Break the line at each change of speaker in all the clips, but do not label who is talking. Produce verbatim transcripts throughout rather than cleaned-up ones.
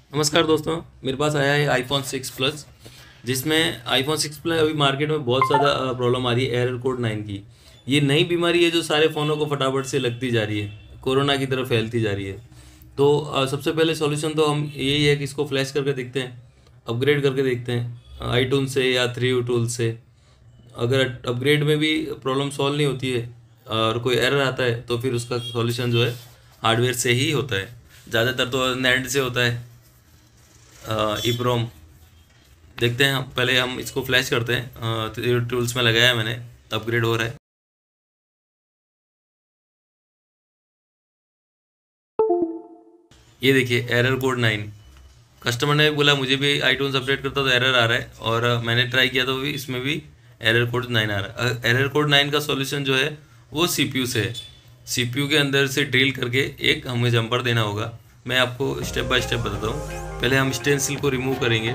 नमस्कार दोस्तों, मेरे पास आया है आईफोन सिक्स प्लस, जिसमें आईफोन सिक्स प्लस अभी मार्केट में बहुत ज़्यादा प्रॉब्लम आ रही है एरर कोड नाइन की। ये नई बीमारी है जो सारे फ़ोनों को फटाफट से लगती जा रही है, कोरोना की तरफ फैलती जा रही है। तो अ, सबसे पहले सॉल्यूशन तो हम यही है कि इसको फ्लैश करके देखते हैं, अपग्रेड करके देखते हैं आईटून से या थ्री यू टूल से। अगर अपग्रेड में भी प्रॉब्लम सॉल्व नहीं होती है और कोई एरर आता है तो फिर उसका सॉल्यूशन जो है हार्डवेयर से ही होता है। ज़्यादातर तो नेट से होता है, ईप्रोम। देखते हैं, हम पहले हम इसको फ्लैश करते हैं। टूल्स में लगाया है मैंने, अपग्रेड हो रहा है। ये देखिए एरर कोड नाइन। कस्टमर ने बोला मुझे भी आईटून्स अपडेट करता तो एरर आ रहा है, और मैंने ट्राई किया तो भी इसमें भी एरर कोड नाइन आ रहा है। एरर कोड नाइन का सॉल्यूशन जो है वो सीपीयू से है। सीपीयू के अंदर से ड्रिल करके एक हमें जंपर देना होगा। मैं आपको स्टेप बाय स्टेप बताता हूँ। पहले हम स्टेंसिल को रिमूव करेंगे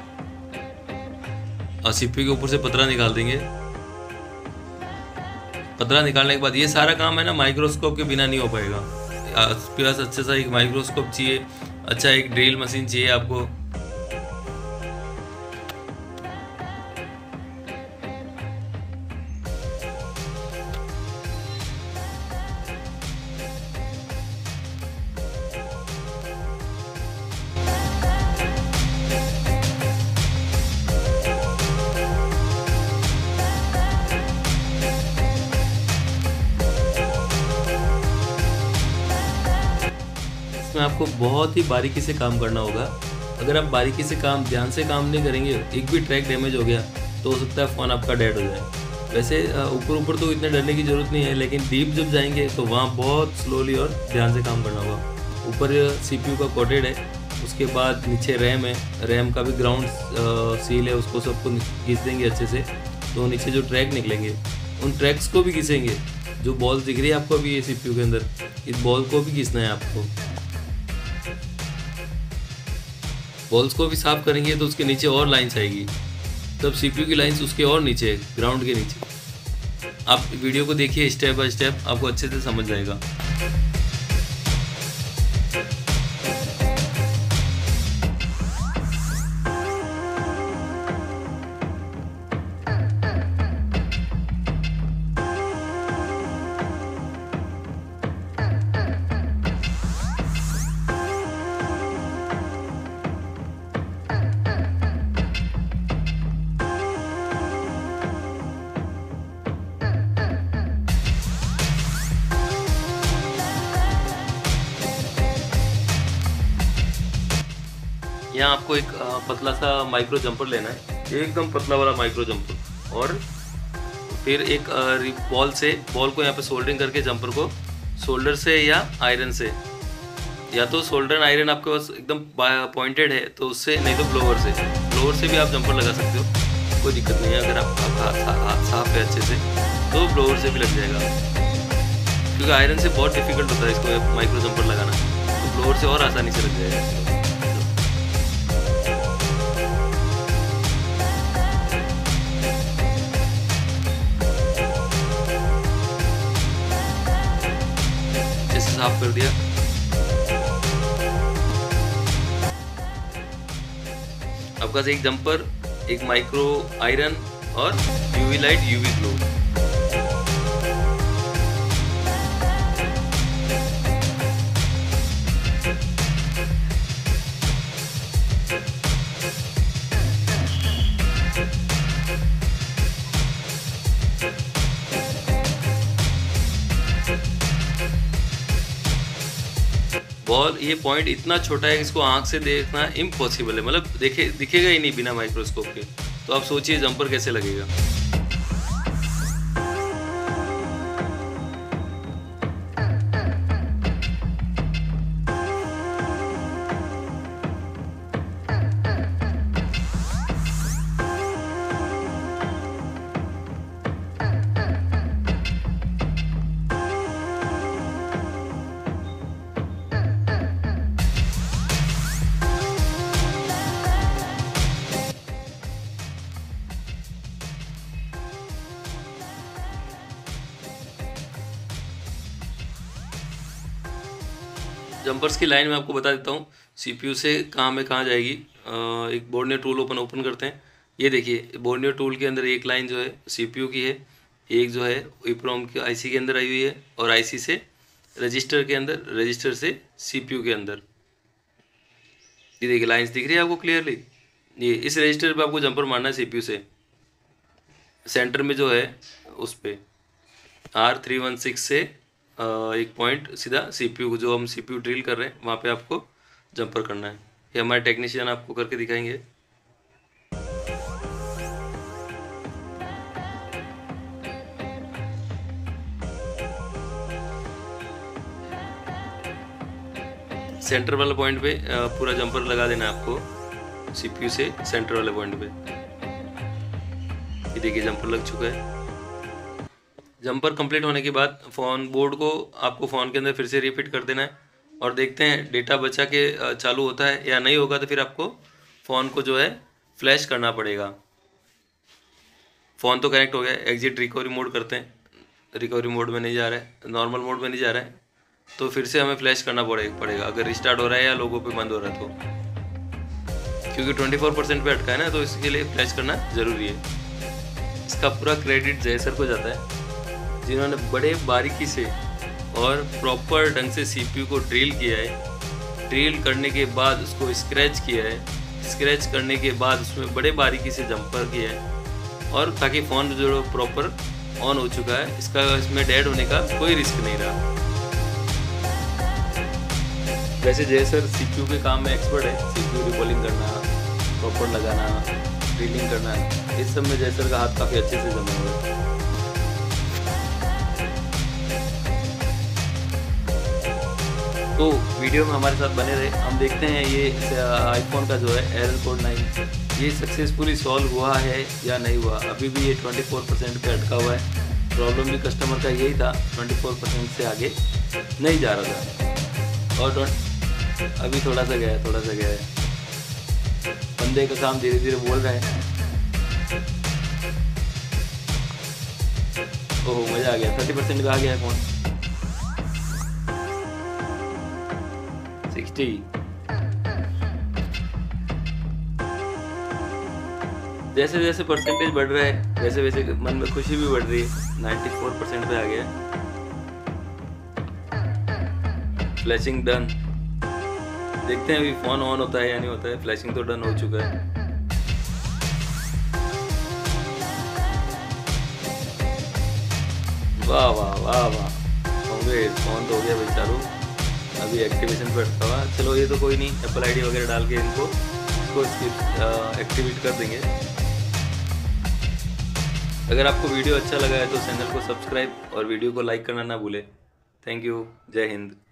और सीपीयू के ऊपर से पतरा निकाल देंगे। पतरा निकालने के बाद ये सारा काम है ना माइक्रोस्कोप के बिना नहीं हो पाएगा। आपके पास अच्छा सा एक माइक्रोस्कोप चाहिए, अच्छा एक ड्रिल मशीन चाहिए आपको। इसमें आपको बहुत ही बारीकी से काम करना होगा। अगर आप बारीकी से काम ध्यान से काम नहीं करेंगे, एक भी ट्रैक डैमेज हो गया तो हो सकता है फ़ोन आपका डेड हो जाए। वैसे ऊपर ऊपर तो इतने डरने की ज़रूरत नहीं है, लेकिन डीप जब जाएंगे तो वहाँ बहुत स्लोली और ध्यान से काम करना होगा। ऊपर सीपीयू का कोटेड है, उसके बाद नीचे रैम है। रैम का भी ग्राउंड सील है, उसको सबको घिस देंगे अच्छे से। तो नीचे जो ट्रैक निकलेंगे उन ट्रैक्स को भी घिसेंगे। जो बॉल दिख रही है आपको अभी ये सीपीयू के अंदर, इस बॉल को भी घिसना है आपको। बॉल्स को भी साफ करेंगे तो उसके नीचे और लाइंस आएगी, तब सीपीयू की लाइंस उसके और नीचे, ग्राउंड के नीचे। आप वीडियो को देखिए स्टेप बाय स्टेप, आपको अच्छे से समझ जाएगा। यहाँ आपको एक पतला सा माइक्रो जंपर लेना है, एकदम पतला वाला माइक्रो जंपर। और फिर एक बॉल से, बॉल को यहाँ पे सोल्डरिंग करके जंपर को सोल्डर से या आयरन से, या तो सोल्डर आयरन आपके पास एकदम पॉइंटेड है तो उससे, नहीं तो ब्लोअर से। ब्लोअर से भी आप जंपर लगा सकते हो, कोई दिक्कत नहीं है। अगर आप आपका हाथ साफ है अच्छे से तो ब्लोअर से भी लग जाएगा, क्योंकि आयरन से बहुत डिफिकल्ट होता है इसको माइक्रो जंपर लगाना, तो ब्लोअर से और आसानी से लग जाएगा। साफ कर दिया। आपका एक जंपर, एक माइक्रो आयरन और UV light, UV glow. Ball ये पॉइंट इतना छोटा है कि इसको आंख से देखना इम्पॉसिबल है, मतलब देखे दिखेगा ही नहीं बिना माइक्रोस्कोप के। तो आप सोचिए जंपर कैसे लगेगा। जंपर्स की लाइन में आपको बता देता हूँ। सीपीयू से कहाँ में कहाँ जाएगी। अ, एक बोर्नियो टूल ओपन ओपन करते हैं। ये देखिए बोर्नियो टूल के अंदर एक लाइन जो है सीपीयू की है, एक जो है ईप्रोम के आईसी के अंदर आई हुई है, और आईसी से रजिस्टर के अंदर, रजिस्टर से सीपीयू के अंदर। ये देखिए लाइंस दिख रही है आपको क्लियरली। ये इस रजिस्टर पे आपको जंपर मारना है सीपीयू से। सेंटर में जो है उस पे आर थ्री वन सिक्स से अ, एक पॉइंट सीधा सीपीयू को, जो हम सीपीयू ड्रिल कर रहे हैं वहाँ पे आपको जंपर करना है। ये हमारे टेक्नीशियन आपको करके दिखाएंगे। सेंटर वाला पॉइंट पे अ, पूरा जंपर लगा देना है आपको सीपीयू से सेंटर वाले पॉइंट पे। ये देखिए जंपर लग चुका है। जंपर कंप्लीट होने के बाद फ़ोन बोर्ड को आपको फ़ोन के अंदर फिर से रिफिट कर देना है, और देखते हैं डेटा बचा के अ, चालू होता है या नहीं होगा, तो फिर आपको फ़ोन को जो है फ्लैश करना पड़ेगा। फ़ोन तो कनेक्ट हो गया, एग्जिट रिकवरी मोड करते हैं। रिकवरी मोड में नहीं जा रहा है, नॉर्मल मोड में नहीं जा रहा है, तो फिर से हमें फ्लैश करना पड़े पड़ेगा अगर रिस्टार्ट हो रहा है या लोगों पे बंद हो रहा है तो, क्योंकि ट्वेंटी फोर परसेंट पे अटका है ना, तो इसके लिए फ्लैश करना ज़रूरी है। इसका पूरा क्रेडिट जय सर को जाता है, जिन्होंने बड़े बारीकी से और प्रॉपर ढंग से सीपीयू को ड्रिल किया है। ड्रिल करने के बाद उसको स्क्रैच किया है, स्क्रैच करने के बाद उसमें बड़े बारीकी से जंपर किया है, और ताकि फ़ोन जो प्रॉपर ऑन हो चुका है, इसका इसमें डेड होने का कोई रिस्क नहीं रहा। वैसे जय सर सीपीयू के काम में एक्सपर्ट है, सीपीयू रिबॉलिंग करना, प्रॉपर लगाना, ड्रिलिंग करना, इस सब में जय सर का हाथ काफ़ी अच्छे से जमा हुआ है। तो वीडियो में हमारे साथ बने रहे, हम देखते हैं ये आईफोन का जो है एरर कोड नाइन ये सक्सेसफुली सॉल्व हुआ है या नहीं हुआ। अभी भी ये चौबीस परसेंट पे अटका हुआ है। प्रॉब्लम भी कस्टमर का यही था, चौबीस परसेंट से आगे नहीं जा रहा था, और अभी थोड़ा सा गया है, थोड़ा सा गया है। बंदे का काम धीरे धीरे बोल रहा है। ओह मज़ा आ गया, थर्टी परसेंट का आ गया है फ़ोन। सिक्सटी जैसे जैसे परसेंटेज बढ़ रहा है वैसे वैसे मन में खुशी भी बढ़ रही है। नाइन्टी फोर परसेंट पे आ गया। Flashing done. देखते हैं अभी फ़ोन ऑन होता है या नहीं होता है। फ्लैशिंग तो डन हो चुका है। वाह वाह वाह वाह, फ़ोन तो हो गया भाई चालू। अभी एक्टिवेशन पर अटका हुआ। चलो ये तो कोई नहीं, एप्पल आईडी वगैरह डाल के इनको इसको एक्टिवेट कर देंगे। अगर आपको वीडियो अच्छा लगा है तो चैनल को सब्सक्राइब और वीडियो को लाइक करना ना भूलें। Thank you. जय हिंद।